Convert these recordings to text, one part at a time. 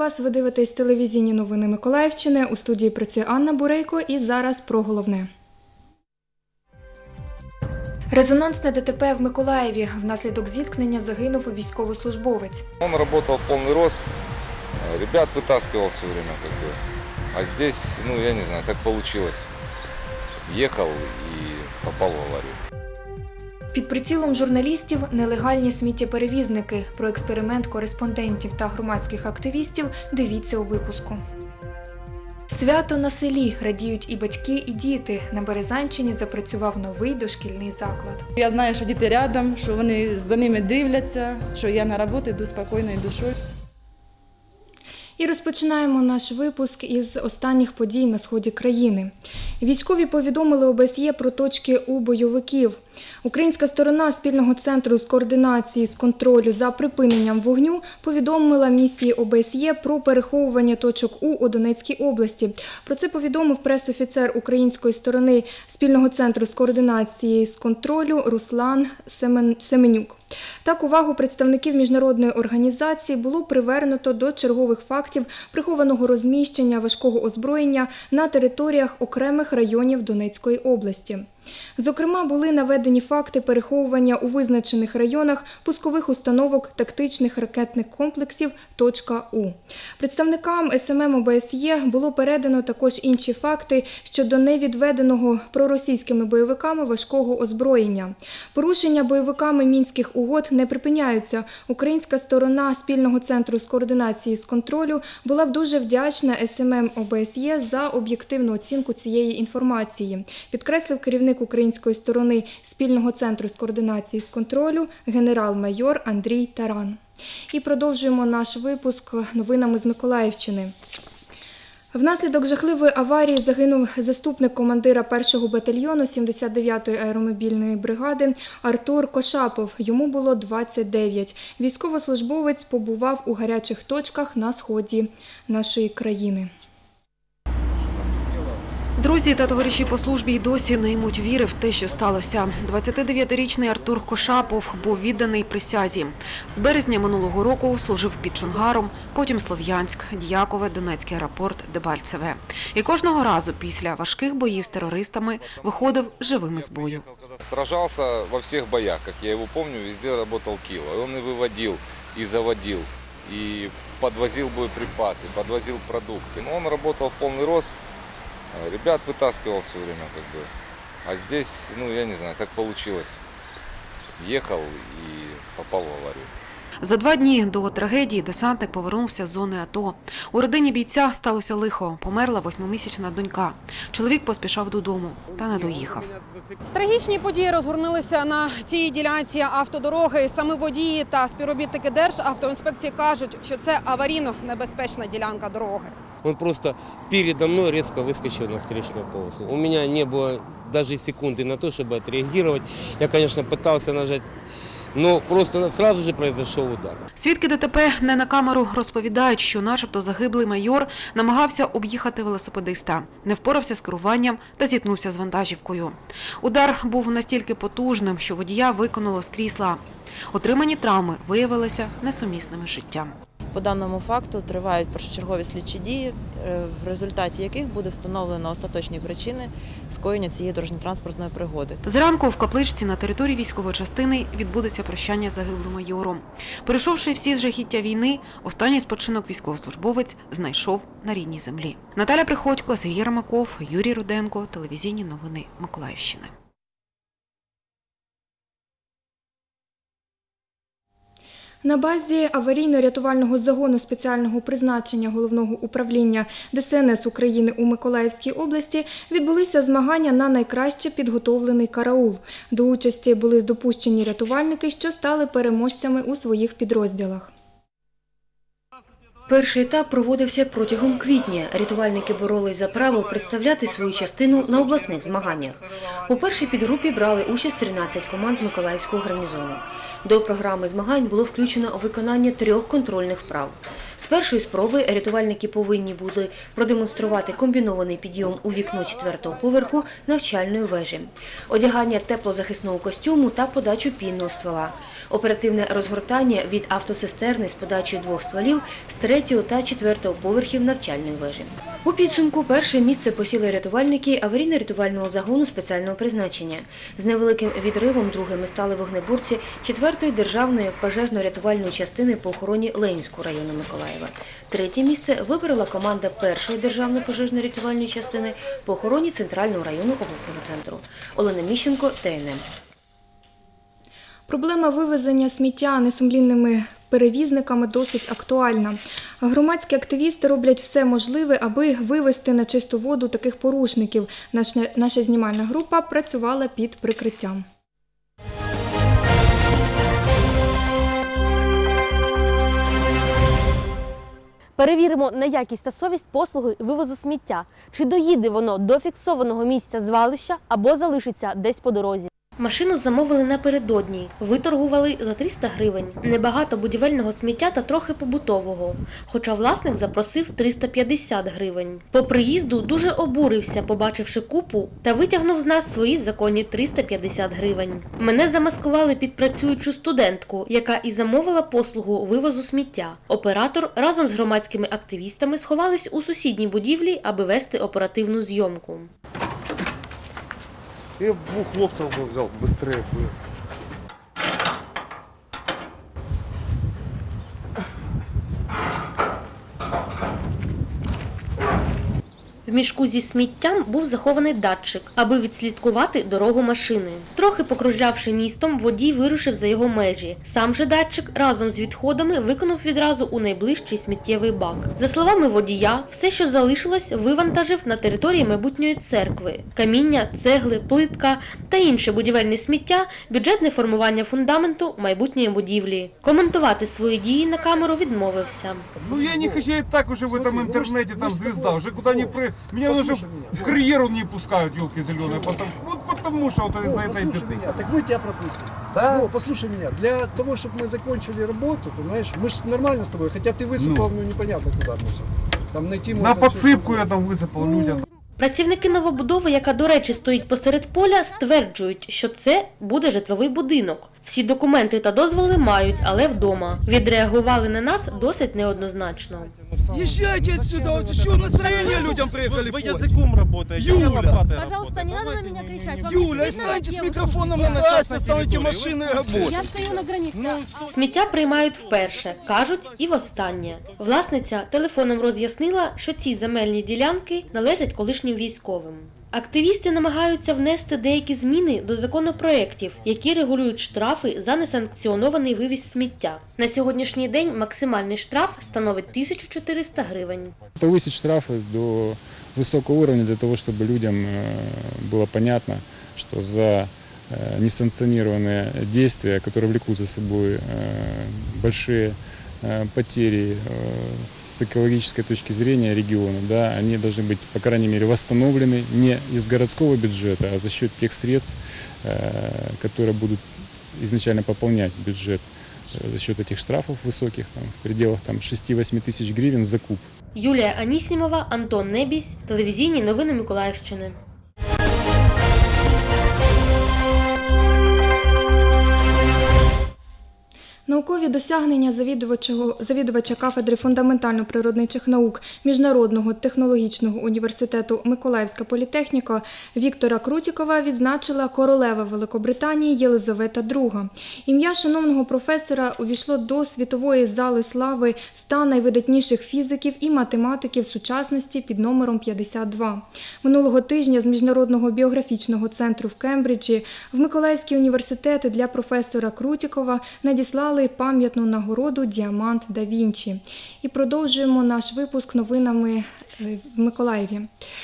вас! Ви дивитесь телевізійні новини Миколаївщини. У студії працює Анна Бурейко і зараз про головне. Резонансне ДТП в Миколаєві. Внаслідок зіткнення загинув військовослужбовець. Он работал в полный рост, ребят вытаскивал все время, А здесь, я не знаю, так получилось. Ехал и попал в аварию. Під прицілом журналістів нелегальні сміттєперевізники. Про експеримент кореспондентів та громадських активістів дивіться у випуску. Свято на селі. Радіють і батьки, і діти. На Березанщині запрацював новий дошкільний заклад. Я знаю, що діти рядом, що вони за ними дивляться, що я на роботу йду спокійною душою. І розпочинаємо наш випуск із останніх подій на сході країни. Військові повідомили ОБСЄ про точки У бойовиків. Українська сторона спільного центру з координації, з контролю за припиненням вогню повідомила місії ОБСЄ про переховування точок у Донецькій області. Про це повідомив прес-офіцер української сторони спільного центру з координації, з контролю Руслан Семенюк. Так, увагу представників міжнародної організації було привернуто до чергових фактів прихованого розміщення важкого озброєння на територіях окремих районів Донецької області. Зокрема, були наведені факти переховування у визначених районах пускових установок тактичних ракетних комплексів «У». Представникам СММ ОБСЄ було передано також інші факти щодо невідведеного проросійськими бойовиками важкого озброєння. Порушення бойовиками Мінських угод не припиняються. Українська сторона спільного центру з координації з контролю була б дуже вдячна СММ ОБСЄ за об'єктивну оцінку цієї інформації, підкреслив керівник української сторони спільного центру з координації з контролю генерал-майор Андрій Таран. І продовжуємо наш випуск новинами з Миколаївщини. Внаслідок жахливої аварії загинув заступник командира 1-го батальйону 79-ї аеромобільної бригади Артур Кошапов. Йому було 29. Військовослужбовець побував у гарячих точках на сході нашої країни. Друзі та товариші по службі й досі не ймуть віри в те, що сталося. 29-річний Артур Кошапов був відданий присязі. З березня минулого року служив під Чонгаром, потім Слов'янськ, Дякове, Донецький аеропорт, Дебальцеве. І кожного разу після важких боїв з терористами виходив живим із бою. Сражався во всіх боях, як я його пам'ятаю, везде працював Кіло. Він і виводив, і заводив, і підвозив боєприпаси, підвозив продукти. Він працював в повний рост. Ребят вытаскивал все время, А здесь, я не знаю, так получилось. Ехал и попал в аварию. За 2 дні до трагедії десантник повернувся з зони АТО. У родині бійця сталося лихо. Померла 8-місячна донька. Чоловік поспішав додому та не доїхав. Трагічні події розгорнулися на цій ділянці автодороги. Саме водії та співробітники Державтоінспекції кажуть, що це аварійно-небезпечна ділянка дороги. Он просто передо мной резко выскочил на встречную полосу. У меня не было даже секунды на то, чтобы отреагировать. Я, конечно, пытался нажать, но просто сразу же произошел удар. Свідки ДТП не на камеру розповідають, що начебто загиблий майор намагався об'їхати велосипедиста, не впорався з керуванням та зіткнувся з вантажівкою. Удар був настільки потужним, що водія викинуло з крісла. Отримані травми виявилися несумісними з життям. По даному факту тривають першочергові слідчі дії, в результаті яких буде встановлено остаточні причини скоєння цієї дорожньо-транспортної пригоди. Зранку в капличці на території військової частини відбудеться прощання загиблим майором. Перейшовши всі жахіття війни, останній спочинок військовослужбовець знайшов на рідній землі. Наталя Приходько, Сергій Ромаков, Юрій Руденко. Телевізійні новини Миколаївщини. На базі аварійно-рятувального загону спеціального призначення Головного управління ДСНС України у Миколаївській області відбулися змагання на найкраще підготовлений караул. До участі були допущені рятувальники, що стали переможцями у своїх підрозділах. Перший етап проводився протягом квітня. Рятувальники боролись за право представляти свою частину на обласних змаганнях. У першій підгрупі брали участь 13 команд Миколаївського гарнізону. До програми змагань було включено виконання 3 контрольних вправ. З першої спроби рятувальники повинні були продемонструвати комбінований підйом у вікно 4-го поверху навчальної вежі, одягання теплозахисного костюму та подачу пінного ствола, оперативне розгортання від автоцистерни з подачею 2 стволів з 3-го та 4-го поверхів навчальної вежі. У підсумку перше місце посіли рятувальники аварійно-рятувального загону спеціального призначення. З невеликим відривом другими стали вогнеборці 4-ї державної пожежно-рятувальної частини по охороні Ленінського району Миколаєва. Третє місце виборола команда 1-ї державної пожежно-рятувальної частини по охороні Центрального району обласного центру. Олена Міщенко, ТНН. Проблема вивезення сміття несумлінними перевізниками досить актуальна. Громадські активісти роблять все можливе, аби вивести на чисту воду таких порушників. Наша знімальна група працювала під прикриттям. Перевіримо на якість та совість послуги вивозу сміття. Чи доїде воно до фіксованого місця звалища або залишиться десь по дорозі. Машину замовили напередодні, виторгували за 300 гривень. Небагато будівельного сміття та трохи побутового, хоча власник запросив 350 гривень. По приїзду дуже обурився, побачивши купу, та витягнув з нас свої законні 350 гривень. Мене замаскували під працюючу студентку, яка і замовила послугу вивозу сміття. Оператор разом з громадськими активістами сховались у сусідній будівлі, аби вести оперативну зйомку. Я 2 хлопців взяв, швидше було. В мішку зі сміттям був захований датчик, аби відслідкувати дорогу машини. Трохи покружлявши містом, водій вирушив за його межі. Сам же датчик разом з відходами викинув відразу у найближчий сміттєвий бак. За словами водія, все, що залишилось, вивантажив на території майбутньої церкви. Каміння, цегли, плитка та інше будівельне сміття – бюджетне формування фундаменту майбутньої будівлі. Коментувати свої дії на камеру відмовився. Ну я не хочу, я так уже в этом интернете, там звезда, уже куда ни при... Меня уже в карьеру не пускают, елки зеленые, потому что вот из-за этой беды. Так мы тебя пропустим. Да? Ну, послушай меня, для того, чтобы мы закончили работу, понимаешь, мы же нормально с тобой, хотя ты высыпал, ну непонятно куда. Там найти на подсыпку я там высыпал людям. Працівники новобудови, яка, до речі, стоїть посеред поля, стверджують, що це буде житловий будинок. Всі документи та дозволи мають, але вдома. Відреагували на нас досить неоднозначно. Езжайте отсюда, что настроение людям приехали? Вы языком работаете, Юля! Пожалуйста, не надо на меня кричать. Юля, станьте с микрофоном на трассе, оставайте машины работать. Я стою на границі. Сміття приймають вперше, кажуть і востаннє. Власниця телефоном роз'яснила, що ці земельні ділянки належать колишнім військовим. Активісти намагаються внести деякі зміни до законопроєктів, які регулюють штрафи за несанкціонований вивіз сміття. На сьогоднішній день максимальний штраф становить 1400 гривень. Повысить штрафы до высокого уровня для того, чтобы людям было понятно, что за несанкционированные действия, которые влекут за собой большие потери с экологической точки зрения региона, да, они должны быть, по крайней мере, восстановлены не из городского бюджета, а за счет тех средств, которые будут изначально пополнять бюджет за счет этих штрафов высоких, там, в пределах 6-8 тысяч гривен за куб. Юлія Анісімова, Антон Небісь, телевізійні новини Миколаївщини. Наукові досягнення завідувача кафедри фундаментально-природничих наук Міжнародного технологічного університету Миколаївська політехніка Віктора Крутікова відзначила королева Великобританії Єлизавета II. Ім'я шановного професора увійшло до світової зали слави 100 найвидатніших фізиків і математиків сучасності під номером 52. Минулого тижня з Міжнародного біографічного центру в Кембриджі в Миколаївський університет для професора Крутікова надіслали пам'ятну нагороду «Діамант да Вінчі». І продовжуємо наш випуск новинами в Миколаєві.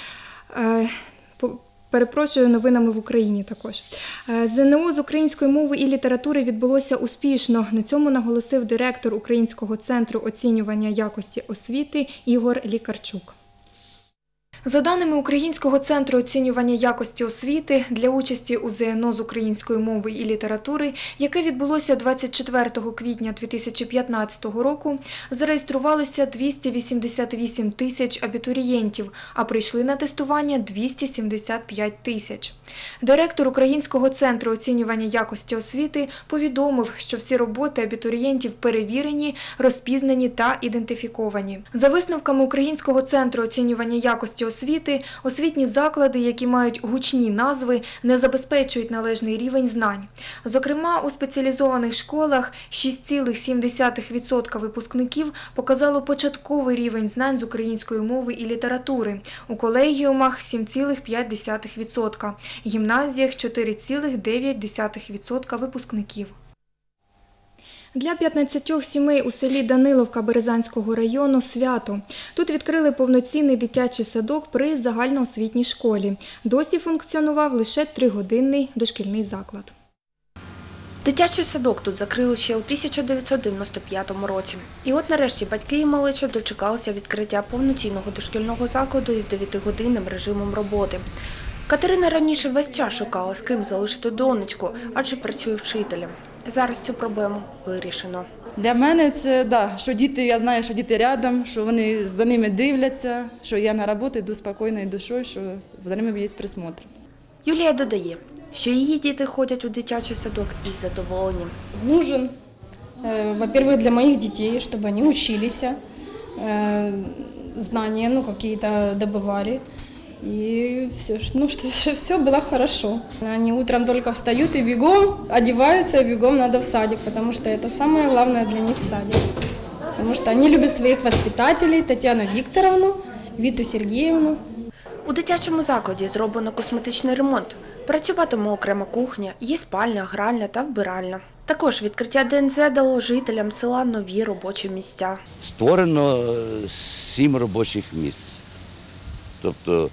Перепрошую, новинами в Україні також. ЗНО з української мови і літератури відбулося успішно. На цьому наголосив директор Українського центру оцінювання якості освіти Ігор Лікарчук. За даними Українського центру оцінювання якості освіти, для участі у ЗНО з української мови і літератури, яке відбулося 24 квітня 2015 року, зареєструвалося 288 тисяч абітурієнтів, а прийшли на тестування 275 тисяч. Директор Українського центру оцінювання якості освіти повідомив, що всі роботи абітурієнтів перевірені, розпізнані та ідентифіковані. За висновками Українського центру оцінювання якості освіти, освітні заклади, які мають гучні назви, не забезпечують належний рівень знань. Зокрема, у спеціалізованих школах 6,7% випускників показало початковий рівень знань з української мови і літератури, у колегіумах – 7,5%, гімназіях – 4,9% випускників. Для 15 сімей у селі Даниловка Березанського району свято. Тут відкрили повноцінний дитячий садок при загальноосвітній школі. Досі функціонував лише 3-годинний дошкільний заклад. Дитячий садок тут закрили ще у 1995 році. І от нарешті батьки і малеча дочекалися відкриття повноцінного дошкільного закладу із 9-годинним режимом роботи. Катерина раніше весь час шукала, з ким залишити донечку, адже працює вчителем. Зараз цю проблему вирішено. Для мене це, що діти, я знаю, що діти рядом, що вони за ними дивляться, що я на роботу йду спокійною душою, що за ними є присмотр. Юлія додає, що її діти ходять у дитячий садок із задоволенням. Нужен, во-первых, для моих детей, чтобы они учились, знания, какие-то добывали. И все, чтобы все было хорошо. Они утром только встают и бегом одеваются, и бегом надо в садик, потому что это самое главное для них в садик. Потому что они любят своих воспитателей, Татьяну Викторовну, Виту Сергеевну. У дитячому закладі зроблено косметичний ремонт. Працюватиме окрема кухня, є спальня, гральня та вбиральня. Також відкриття ДНЗ дало жителям села нові робочі місця. Створено 7 робочих місць. Тобто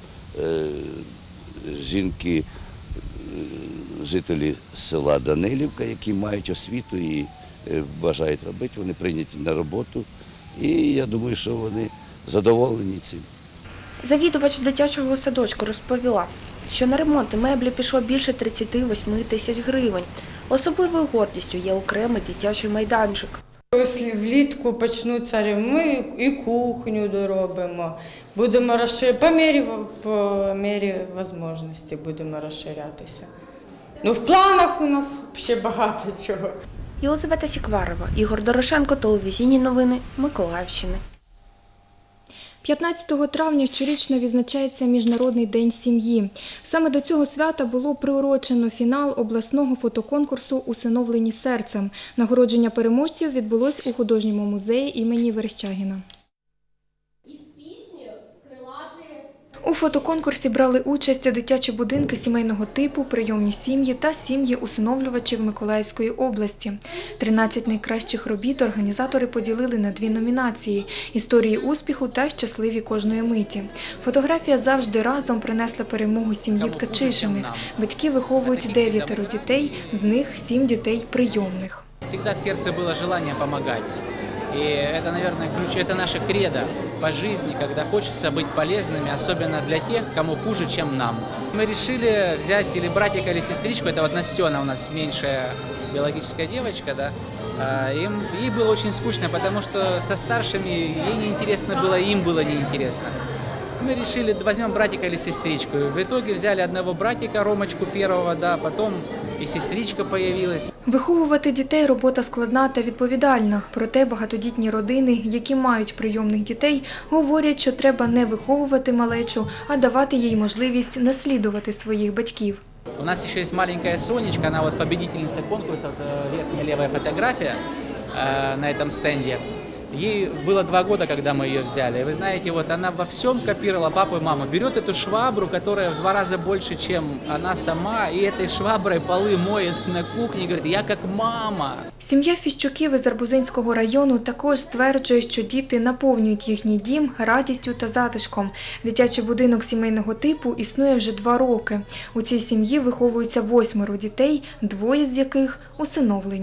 жінки, жителі села Данилівка, які мають освіту і бажають робити, вони прийняті на роботу. І я думаю, що вони задоволені цим. Завідувач дитячого садочку розповіла, що на ремонт меблі пішло більше 38 тисяч гривень. Особливою гордістю є окремий дитячий майданчик. Якщо влітку почнуться ремонти, і кухню доробимо. Будемо по мірі можливості будемо розширятися. В планах у нас ще багато чого. Єлизавета Сікварова, Ігор Дорошенко, телевізійні новини Миколаївщини. 15 травня щорічно відзначається Міжнародний день сім'ї. Саме до цього свята було приурочено фінал обласного фотоконкурсу «Усиновлені серцем». Нагородження переможців відбулось у художньому музеї імені Верещагіна. У фотоконкурсі брали участь дитячі будинки сімейного типу, прийомні сім'ї та сім'ї усиновлювачів Миколаївської області. 13 найкращих робіт організатори поділили на 2 номінації – «Історії успіху» та «Щасливі кожної миті». Фотографія «Завжди разом» принесла перемогу сім'ї Ткачишиних. Батьки виховують 9 дітей, з них 7 дітей прийомних. Всегда в сердце было желание помогать. И это, наверное, ключ, это наше кредо по жизни, когда хочется быть полезными, особенно для тех, кому хуже, чем нам. Мы решили взять или братика, или сестричку, это вот Настена у нас меньшая биологическая девочка, да. Ей было очень скучно, потому что со старшими ей неинтересно было, им было неинтересно. Мы решили, возьмем братика или сестричку. В итоге взяли одного братика, Ромочку первого, да, потом і сестричка появилась. Виховувати дітей – робота складна та відповідальна. Проте багатодітні родини, які мають прийомних дітей, говорять, що треба не виховувати малечу, а давати їй можливість наслідувати своїх батьків. У нас ще є маленька Сонечка, вона вот победительница конкурсу, верхняя левая фотография на этом стенде. Ей было 2 года, когда мы ее взяли. И вы знаете, вот она во всем копировала папу и маму. Берет эту швабру, которая в 2 раза больше, чем она сама, и этой шваброй полы моет на кухне, и говорит, я как мама. Сім'я Фіщуків із Арбузинського району також стверджує, що діти наповнюють їхній дім радістю та затишком. Дитячий будинок сімейного типу існує вже 2 роки. У цій сім'ї виховуються 8 дітей, 2 з яких усиновлені.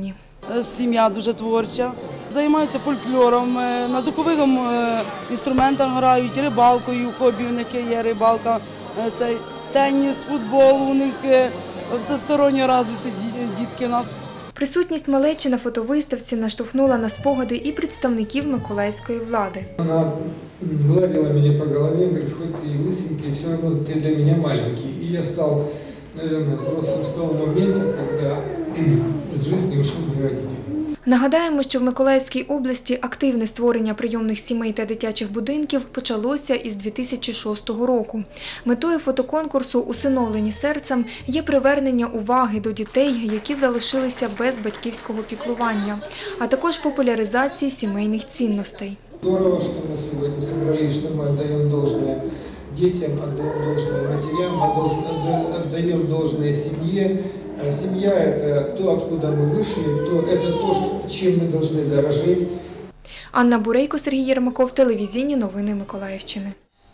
сім'я дуже творча. Займаються фольклором, на духових інструментах грають, рибалкою, хобі у них є рибалка, теніс, футбол, у них всесторонньо розвиті дітки у нас. Присутність малечі на фотовиставці наштовхнула на спогади і представників миколаївської влади. Вона гладила мене по голові, говорить, хоч ти лисенький, все одно ти для мене маленький. І я став, мабуть, взрослим з того моменту, коли з життя ушли мої родителі. Нагадаємо, що в Миколаївській області активне створення прийомних сімей та дитячих будинків почалося із 2006 року. Метою фотоконкурсу «Усиновлені серцем» є привернення уваги до дітей, які залишилися без батьківського піклування, а також популяризації сімейних цінностей. Здорово, що ми сьогодні зібралися, що ми віддаємо должне дітям, віддаємо должне матерям, віддаємо должне сім'ї. Семья – это то, откуда мы вышли, это то, чем мы должны дорожить. Анна Бурейко, Сергій Єрмаков, телевізійні новини Миколаївщини.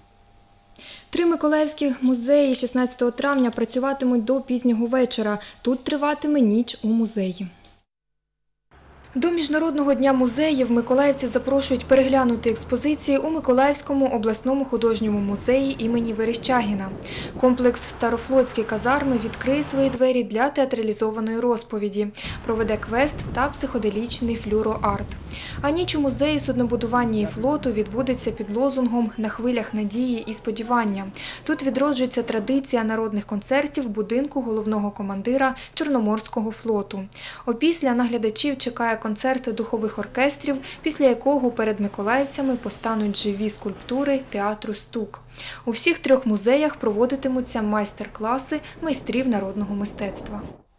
3 миколаївські музеї 16 травня працюватимуть до пізнього вечора. Тут триватиме ніч у музеї. До Міжнародного дня музеїв миколаївці запрошують переглянути експозиції у Миколаївському обласному художньому музеї імені Верещагіна. Комплекс «Старофлотські казарми» відкриє свої двері для театралізованої розповіді, проведе квест та психоделічний флюроарт. А ніч у музеї суднобудування і флоту відбудеться під лозунгом «На хвилях надії і сподівання». Тут відроджується традиція народних концертів в будинку головного командира Чорноморського флоту. Опісля на глядачів чекає концерт духових оркестрів, після якого перед миколаївцями постануть живі скульптури театру «Стук». У всіх 3 музеях проводитимуться майстер-класи майстрів народного мистецтва.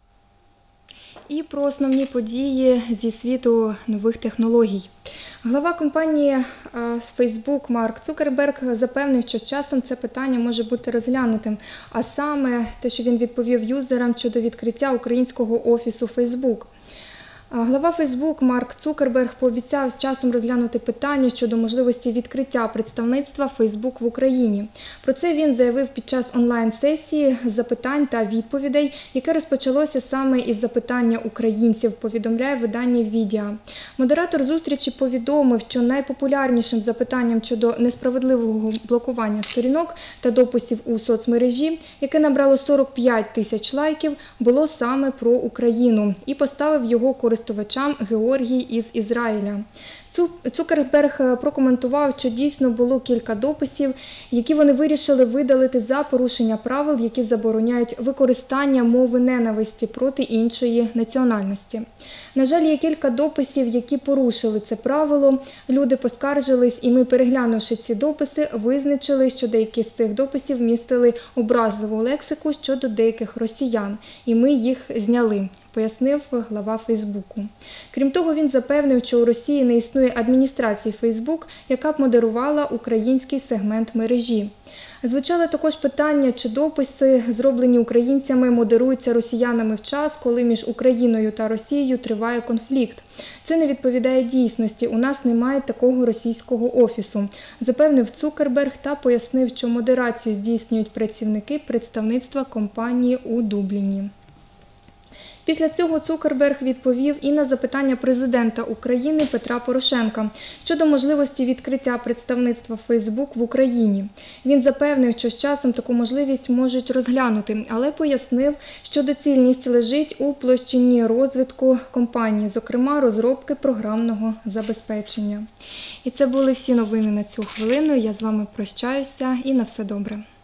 І про основні події зі світу нових технологій. Глава компанії Facebook Марк Цукерберг запевнив, що з часом це питання може бути розглянутим, а саме те, що він відповів юзерам щодо відкриття українського офісу Facebook. Глава Facebook Марк Цукерберг пообіцяв з часом розглянути питання щодо можливості відкриття представництва Facebook в Україні. Про це він заявив під час онлайн-сесії запитань та відповідей, яке розпочалося саме із запитання українців, повідомляє видання «Відео». Модератор зустрічі повідомив, що найпопулярнішим запитанням щодо несправедливого блокування сторінок та дописів у соцмережі, яке набрало 45 тисяч лайків, було саме про Україну і поставив його користувачам Георгій із Ізраїля. Цукерберг прокоментував, що дійсно було кілька дописів, які вони вирішили видалити за порушення правил, які забороняють використання мови ненависті проти іншої національності. На жаль, є кілька дописів, які порушили це правило. Люди поскаржились, і ми, переглянувши ці дописи, визначили, що деякі з цих дописів містили образливу лексику щодо деяких росіян, і ми їх зняли, пояснив глава Фейсбуку. Крім того, він запевнив, що у Росії не існує адміністрації Фейсбук, яка б модерувала український сегмент мережі. Звучало також питання, чи дописи, зроблені українцями, модеруються росіянами в час, коли між Україною та Росією триває конфлікт. Це не відповідає дійсності, у нас немає такого російського офісу, запевнив Цукерберг та пояснив, що модерацію здійснюють працівники представництва компанії у Дубліні. Після цього Цукерберг відповів і на запитання президента України Петра Порошенка щодо можливості відкриття представництва Facebook в Україні. Він запевнив, що з часом таку можливість можуть розглянути, але пояснив, що доцільність лежить у площині розвитку компанії, зокрема розробки програмного забезпечення. І це були всі новини на цю хвилину. Я з вами прощаюся і на все добре.